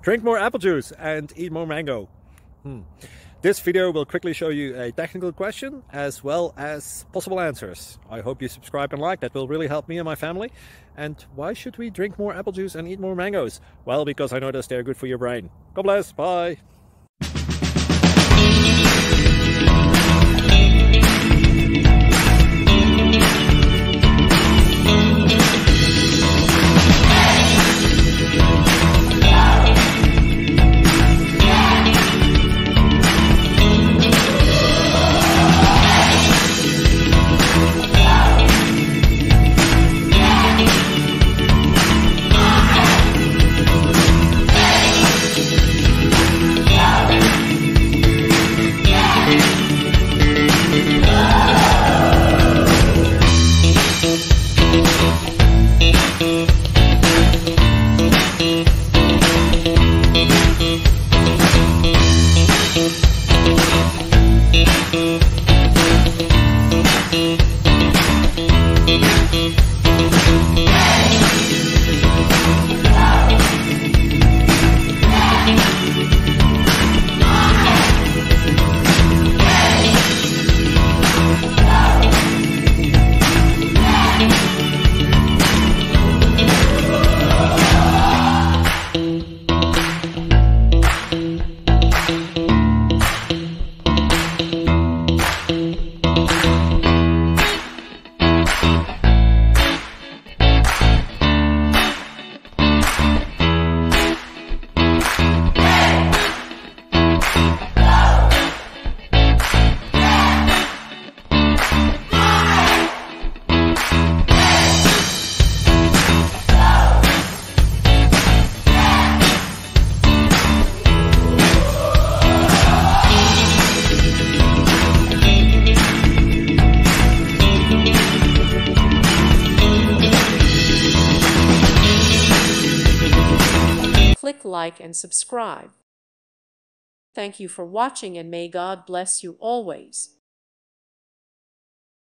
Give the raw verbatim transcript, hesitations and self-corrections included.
Drink more apple juice and eat more mango. Hmm. This video will quickly show you a technical question as well as possible answers. I hope you subscribe and like, that will really help me and my family. And why should we drink more apple juice and eat more mangoes? Well, because I noticed they're good for your brain. God bless, bye! Click like and subscribe. Thank you for watching, and may God bless you always.